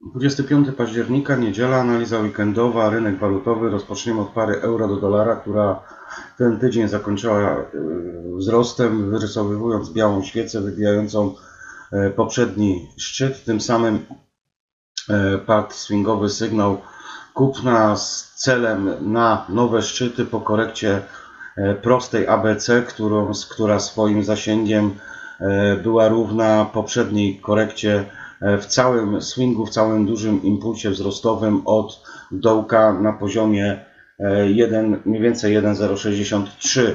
25 października, niedziela, analiza weekendowa, rynek walutowy. Rozpoczniemy od pary euro do dolara, która ten tydzień zakończyła wzrostem, wyrysowując białą świecę wybijającą poprzedni szczyt. Tym samym padł swingowy sygnał kupna z celem na nowe szczyty po korekcie prostej ABC, która swoim zasięgiem była równa poprzedniej korekcie w całym swingu, w całym dużym impulsie wzrostowym od dołka na poziomie mniej więcej 1,063.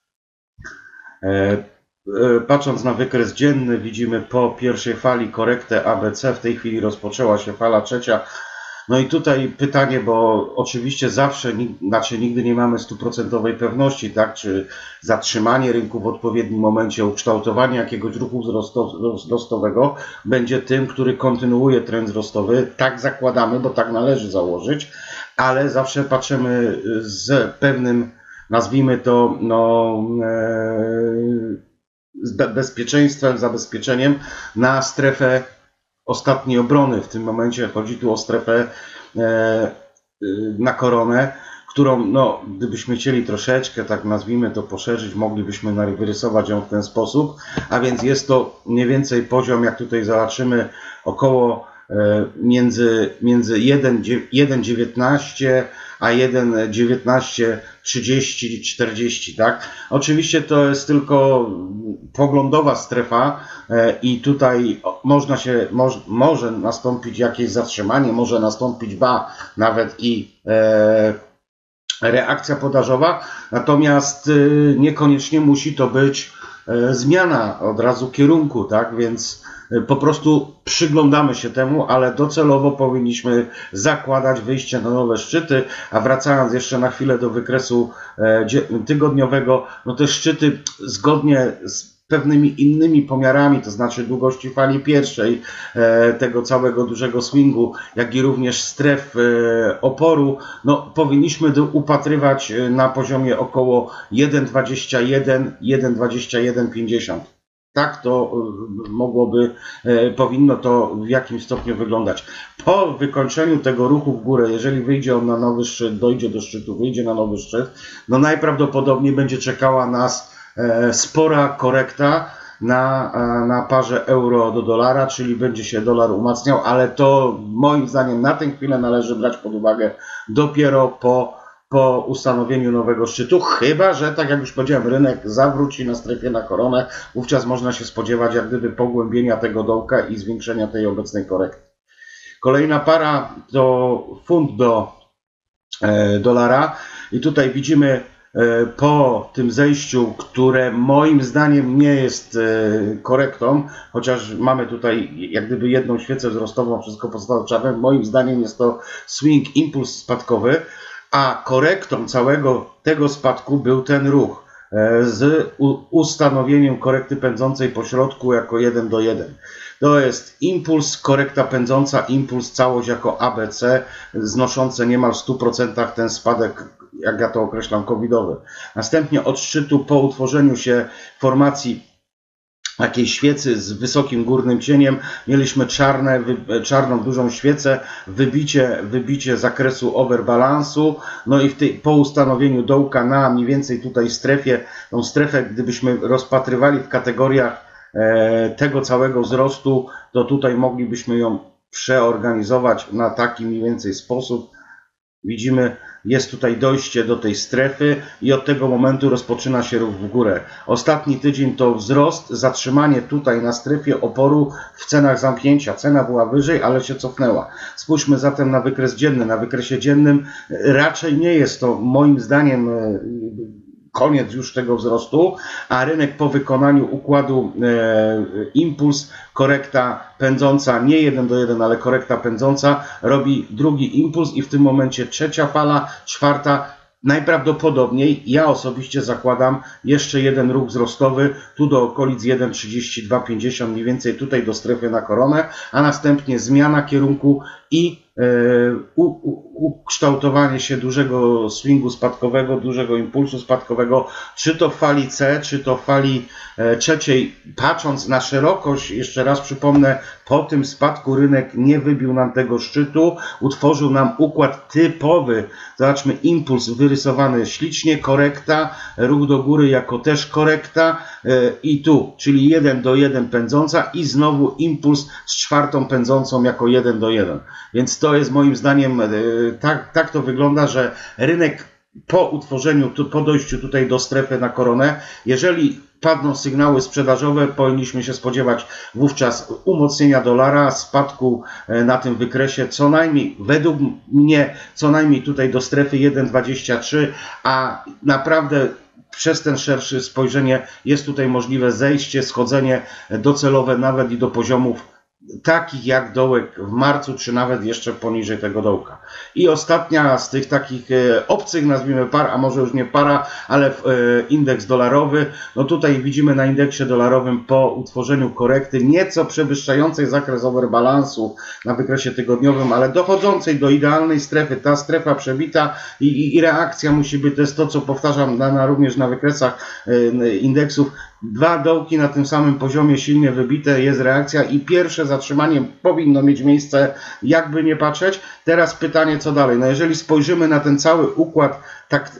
Patrząc na wykres dzienny, widzimy po pierwszej fali korektę ABC, w tej chwili rozpoczęła się fala trzecia. No i tutaj pytanie, bo oczywiście zawsze, nigdy nie mamy 100% pewności, tak, czy zatrzymanie rynku w odpowiednim momencie, ukształtowanie jakiegoś ruchu wzrostowego będzie tym, który kontynuuje trend wzrostowy. Tak zakładamy, bo tak należy założyć, ale zawsze patrzymy z pewnym, nazwijmy to, z bezpieczeństwem, zabezpieczeniem na strefę ostatniej obrony. W tym momencie chodzi tu o strefę na koronę, którą, gdybyśmy chcieli troszeczkę, tak nazwijmy to, poszerzyć, moglibyśmy wyrysować ją w ten sposób, a więc jest to mniej więcej poziom, jak tutaj zobaczymy, około między 1,19 a 1,1930-40, tak? Oczywiście to jest tylko poglądowa strefa i tutaj może nastąpić jakieś zatrzymanie, może nastąpić nawet i reakcja podażowa, natomiast niekoniecznie musi to być zmiana od razu kierunku, tak? Więc po prostu przyglądamy się temu, ale docelowo powinniśmy zakładać wyjście na nowe szczyty, a wracając jeszcze na chwilę do wykresu tygodniowego, te szczyty zgodnie z pewnymi innymi pomiarami, to znaczy długości fali pierwszej, tego całego dużego swingu, jak i również stref oporu, powinniśmy upatrywać na poziomie około 1,21-1,2150. Tak to powinno to w jakimś stopniu wyglądać. Po wykończeniu tego ruchu w górę, jeżeli wyjdzie on na nowy szczyt, dojdzie do szczytu, wyjdzie na nowy szczyt, najprawdopodobniej będzie czekała nas spora korekta na parze euro do dolara, czyli będzie się dolar umacniał, ale to moim zdaniem na tę chwilę należy brać pod uwagę dopiero po ustanowieniu nowego szczytu, chyba że, tak jak już powiedziałem, rynek zawróci na strefie na koronę, wówczas można się spodziewać jak gdyby pogłębienia tego dołka i zwiększenia tej obecnej korekty. Kolejna para to funt do dolara i tutaj widzimy po tym zejściu, które moim zdaniem nie jest korektą, chociaż mamy tutaj jak gdyby jedną świecę wzrostową, wszystko pozostało, moim zdaniem jest to swing, impuls spadkowy, a korektą całego tego spadku był ten ruch z ustanowieniem korekty pędzącej po środku jako 1:1. To jest impuls, korekta pędząca, impuls, całość jako ABC, znoszące niemal w 100% ten spadek, jak ja to określam, covidowy. Następnie od szczytu, po utworzeniu się formacji takiej świecy z wysokim górnym cieniem, mieliśmy czarną dużą świecę, wybicie zakresu overbalansu, i po ustanowieniu dołka na mniej więcej tutaj tą strefę, gdybyśmy rozpatrywali w kategoriach tego całego wzrostu, to tutaj moglibyśmy ją przeorganizować na taki mniej więcej sposób. Widzimy, jest tutaj dojście do tej strefy i od tego momentu rozpoczyna się ruch w górę. Ostatni tydzień to wzrost, zatrzymanie tutaj na strefie oporu w cenach zamknięcia. Cena była wyżej, ale się cofnęła. Spójrzmy zatem na wykres dzienny. Na wykresie dziennym raczej nie jest to moim zdaniem koniec już tego wzrostu, a rynek po wykonaniu układu impuls, korekta pędząca, nie 1:1, ale korekta pędząca, robi drugi impuls i w tym momencie trzecia fala, czwarta, najprawdopodobniej, ja osobiście zakładam jeszcze jeden ruch wzrostowy, tu do okolic 1,3250, mniej więcej tutaj do strefy na koronę, a następnie zmiana kierunku i ukształtowanie się dużego swingu spadkowego, dużego impulsu spadkowego, czy to w fali C, czy to w fali trzeciej. Patrząc na szerokość, jeszcze raz przypomnę, po tym spadku rynek nie wybił nam tego szczytu, utworzył nam układ typowy. Zobaczmy, impuls wyrysowany ślicznie, korekta, ruch do góry jako też korekta i tu, czyli 1 do 1 pędząca i znowu impuls z czwartą pędzącą jako 1 do 1. Więc to jest moim zdaniem, tak to wygląda, że rynek po utworzeniu, po dojściu tutaj do strefy na koronę, jeżeli padną sygnały sprzedażowe, powinniśmy się spodziewać wówczas umocnienia dolara, spadku na tym wykresie co najmniej, według mnie, co najmniej tutaj do strefy 1,23, a naprawdę przez ten szerszy spojrzenie jest tutaj możliwe zejście, schodzenie docelowe nawet i do poziomów takich jak dołek w marcu, czy nawet jeszcze poniżej tego dołka. I ostatnia z tych takich obcych, nazwijmy par, a może już nie para, ale indeks dolarowy. No tutaj widzimy na indeksie dolarowym po utworzeniu korekty nieco przewyższającej zakres overbalansu na wykresie tygodniowym, ale dochodzącej do idealnej strefy. Ta strefa przebita i reakcja musi być, to jest to, co powtarzam również na wykresach indeksów. Dwa dołki na tym samym poziomie silnie wybite, jest reakcja i pierwsze zatrzymanie powinno mieć miejsce, jakby nie patrzeć. Teraz pytanie, co dalej? No jeżeli spojrzymy na ten cały układ tak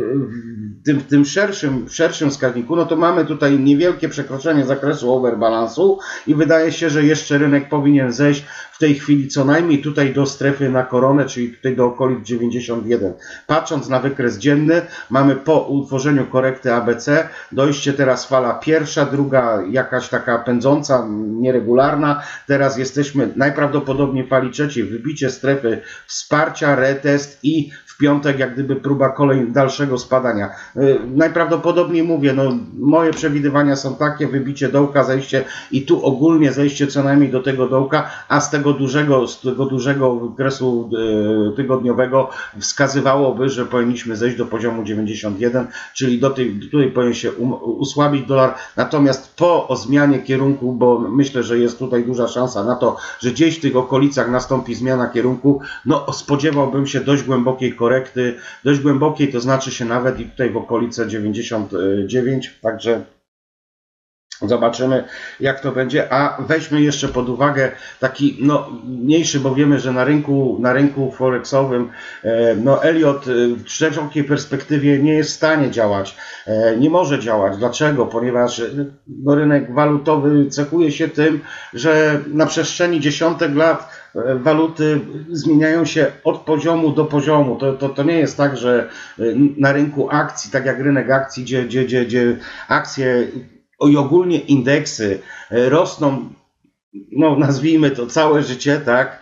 w tym szerszym wskaźniku, no to mamy tutaj niewielkie przekroczenie zakresu overbalansu i wydaje się, że jeszcze rynek powinien zejść w tej chwili co najmniej tutaj do strefy na koronę, czyli tutaj do okolic 91. Patrząc na wykres dzienny, mamy po utworzeniu korekty ABC, dojście teraz fala pierwsza, druga jakaś taka pędząca, nieregularna. Teraz jesteśmy najprawdopodobniej w fali trzeciej, wybicie strefy wsparcia, retest i w piątek jak gdyby próba dalszego spadania. Najprawdopodobniej mówię, no moje przewidywania są takie, wybicie dołka, zejście i tu ogólnie zejście co najmniej do tego dołka, a z tego dużego wykresu tygodniowego wskazywałoby, że powinniśmy zejść do poziomu 91, czyli tutaj powinien się usłabić dolar. Natomiast po zmianie kierunku, bo myślę, że jest tutaj duża szansa na to, że gdzieś w tych okolicach nastąpi zmiana kierunku, no spodziewałbym się dość głębokiej korekty, dość głębokiej, to znaczy się nawet i tutaj w okolice 99, także zobaczymy, jak to będzie, a weźmy jeszcze pod uwagę taki mniejszy, bo wiemy, że na rynku forexowym Elliott w szerokiej perspektywie nie jest w stanie działać, nie może działać. Dlaczego? Ponieważ rynek walutowy cechuje się tym, że na przestrzeni dziesiątek lat waluty zmieniają się od poziomu do poziomu. To nie jest tak, że na rynku akcji, tak jak rynek akcji, gdzie akcje i ogólnie indeksy rosną, nazwijmy to całe życie, tak?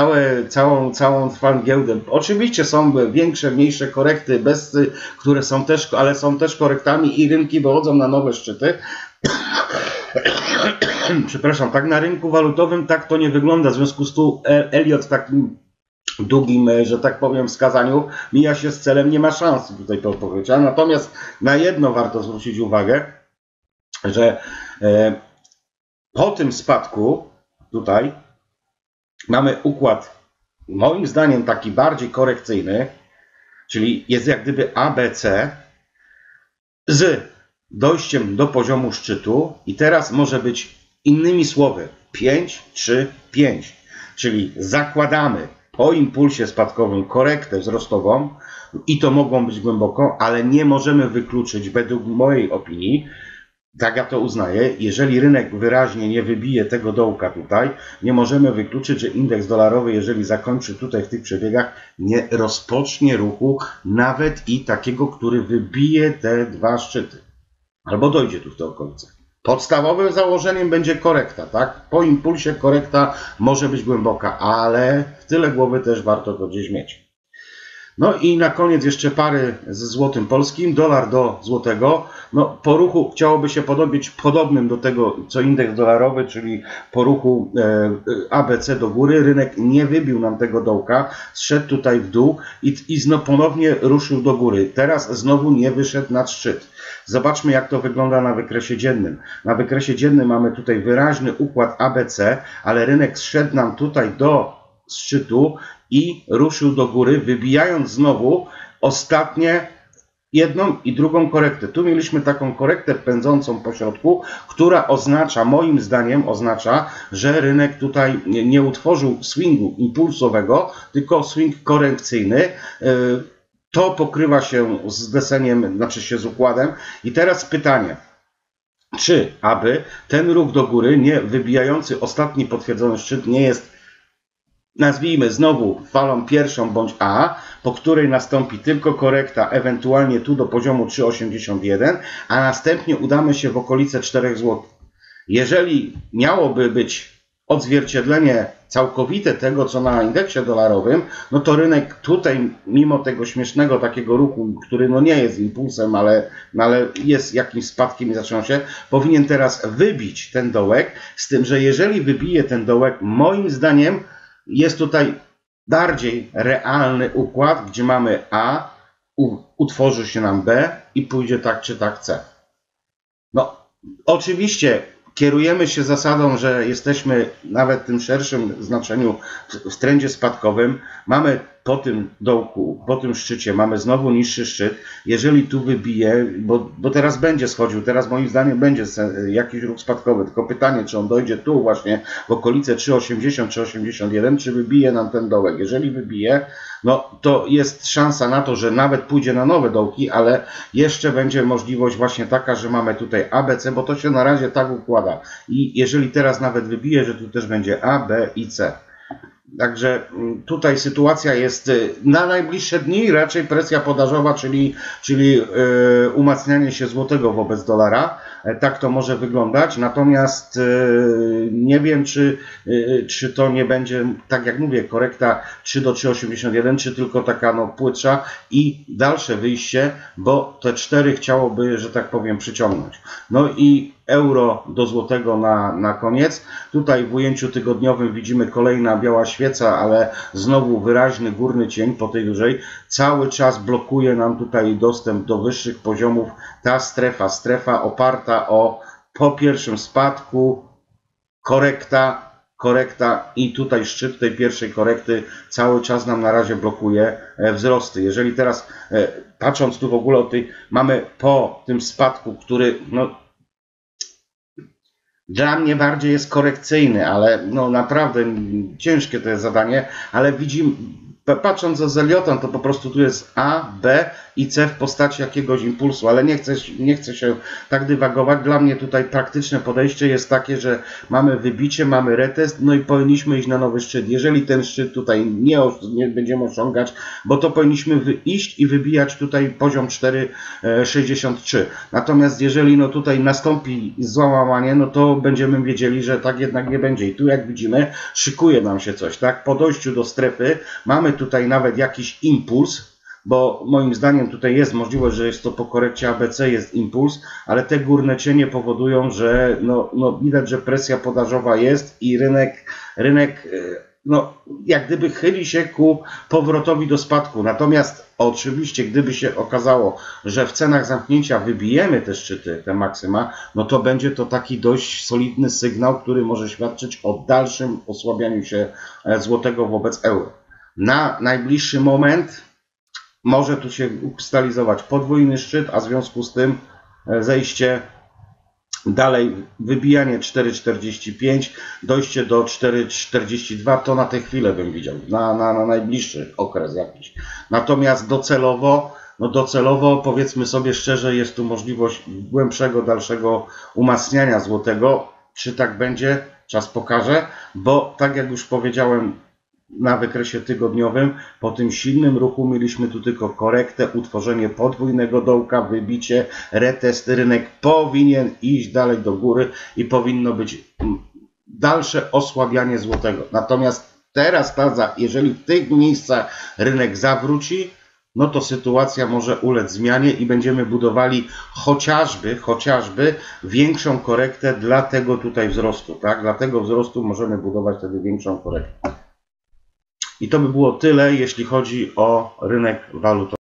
Całą trwałą giełdę. Oczywiście są większe, mniejsze korekty, które są też, ale są też korektami i rynki wychodzą na nowe szczyty. Przepraszam, tak na rynku walutowym tak to nie wygląda. W związku z tym Elliott w takim długim, że tak powiem, wskazaniu mija się z celem, nie ma szans tutaj to powiedzieć. Natomiast na jedno warto zwrócić uwagę, że po tym spadku tutaj mamy układ moim zdaniem taki bardziej korekcyjny, czyli jest jak gdyby ABC z dojściem do poziomu szczytu i teraz może być innymi słowy 5, 3, 5, czyli zakładamy po impulsie spadkowym korektę wzrostową i to mogą być głęboko, ale nie możemy wykluczyć według mojej opinii, tak ja to uznaję, jeżeli rynek wyraźnie nie wybije tego dołka tutaj, nie możemy wykluczyć, że indeks dolarowy, jeżeli zakończy tutaj w tych przebiegach, nie rozpocznie ruchu nawet i takiego, który wybije te dwa szczyty. Albo dojdzie tu w te okolice. Podstawowym założeniem będzie korekta, tak? Po impulsie korekta może być głęboka, ale w tyle głowy też warto to gdzieś mieć. No i na koniec jeszcze pary ze złotym polskim, dolar do złotego. No, po ruchu chciałoby się podobnym do tego, co indeks dolarowy, czyli po ruchu ABC do góry. Rynek nie wybił nam tego dołka, zszedł tutaj w dół i znowu ponownie ruszył do góry. Teraz znowu nie wyszedł nad szczyt. Zobaczmy, jak to wygląda na wykresie dziennym. Na wykresie dziennym mamy tutaj wyraźny układ ABC, ale rynek zszedł nam tutaj do szczytu i ruszył do góry, wybijając znowu ostatnie jedną i drugą korektę. Tu mieliśmy taką korektę pędzącą po środku, która oznacza, moim zdaniem oznacza, że rynek tutaj nie utworzył swingu impulsowego, tylko swing korekcyjny. To pokrywa się z deseniem, znaczy się z układem. I teraz pytanie, czy aby ten ruch do góry, nie wybijający ostatni potwierdzony szczyt, nie jest, nazwijmy znowu falą pierwszą bądź A, po której nastąpi tylko korekta, ewentualnie tu do poziomu 3,81, a następnie udamy się w okolice 4 zł. Jeżeli miałoby być odzwierciedlenie całkowite tego, co na indeksie dolarowym, no to rynek tutaj, mimo tego śmiesznego takiego ruchu, który no nie jest impulsem, ale jest jakimś spadkiem i zaczyna się, powinien teraz wybić ten dołek, z tym, że jeżeli wybije ten dołek, moim zdaniem jest tutaj bardziej realny układ, gdzie mamy A, utworzy się nam B i pójdzie tak czy tak C. No, oczywiście kierujemy się zasadą, że jesteśmy nawet w tym szerszym znaczeniu w trendzie spadkowym. Mamy po tym dołku, po tym szczycie, mamy znowu niższy szczyt. Jeżeli tu wybije, bo teraz będzie schodził, teraz moim zdaniem będzie jakiś ruch spadkowy, tylko pytanie, czy on dojdzie tu właśnie w okolice 3,80, 3,81, czy wybije nam ten dołek. Jeżeli wybije, no to jest szansa na to, że nawet pójdzie na nowe dołki, ale jeszcze będzie możliwość właśnie taka, że mamy tutaj A, B, C, bo to się na razie tak układa. I jeżeli teraz nawet wybije, że tu też będzie A, B i C. Także tutaj sytuacja jest na najbliższe dni raczej presja podażowa, czyli umacnianie się złotego wobec dolara. Tak to może wyglądać. Natomiast nie wiem, czy to nie będzie, tak jak mówię, korekta 3 do 3,81, czy tylko taka no, płytsza i dalsze wyjście, bo te 4 chciałoby, że tak powiem, przyciągnąć. No i euro do złotego na koniec. Tutaj w ujęciu tygodniowym widzimy kolejna biała świeca, ale znowu wyraźny górny cień po tej dużej. Cały czas blokuje nam tutaj dostęp do wyższych poziomów ta strefa oparta o po pierwszym spadku, korekta i tutaj szczyt tej pierwszej korekty cały czas nam na razie blokuje wzrosty. Jeżeli teraz patrząc tu w ogóle o tej, mamy po tym spadku, który no, dla mnie bardziej jest korekcyjny, ale no naprawdę ciężkie to jest zadanie, ale widzimy, patrząc za Elliottem, to po prostu tu jest A, B i C w postaci jakiegoś impulsu, ale nie chcę się tak dywagować. Dla mnie tutaj praktyczne podejście jest takie, że mamy wybicie, mamy retest, no i powinniśmy iść na nowy szczyt. Jeżeli ten szczyt tutaj nie będziemy osiągać, bo to powinniśmy iść i wybijać tutaj poziom 4,63. Natomiast jeżeli no tutaj nastąpi złamanie, no to będziemy wiedzieli, że tak jednak nie będzie. I tu jak widzimy, szykuje nam się coś, tak? Po dojściu do strefy mamy tutaj nawet jakiś impuls, bo moim zdaniem tutaj jest możliwość, że jest to po korekcie ABC jest impuls, ale te górne cienie powodują, że no widać, że presja podażowa jest i rynek no, jak gdyby chyli się ku powrotowi do spadku. Natomiast oczywiście, gdyby się okazało, że w cenach zamknięcia wybijemy te szczyty, te maksyma, no to będzie to taki dość solidny sygnał, który może świadczyć o dalszym osłabianiu się złotego wobec euro. Na najbliższy moment może tu się ukrystalizować podwójny szczyt, a w związku z tym zejście dalej, wybijanie 4,45, dojście do 4,42, to na tę chwilę bym widział, na najbliższy okres jakiś. Natomiast docelowo powiedzmy sobie szczerze, jest tu możliwość głębszego, dalszego umacniania złotego. Czy tak będzie? Czas pokaże, bo tak jak już powiedziałem, na wykresie tygodniowym, po tym silnym ruchu mieliśmy tu tylko korektę, utworzenie podwójnego dołka, wybicie, retest, rynek powinien iść dalej do góry i powinno być dalsze osłabianie złotego. Natomiast teraz, jeżeli w tych miejscach rynek zawróci, no to sytuacja może ulec zmianie i będziemy budowali chociażby większą korektę dla tego tutaj wzrostu. Tak? Dla tego wzrostu możemy budować wtedy większą korektę. I to by było tyle, jeśli chodzi o rynek walutowy.